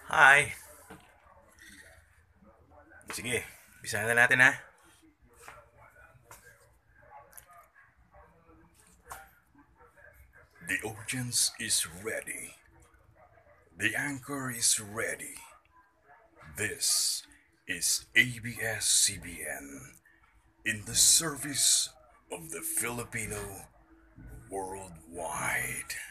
Hi. Sige, bisahan na natin ha. The audience is ready. The anchor is ready. This is ABS-CBN in the service of the Filipino worldwide.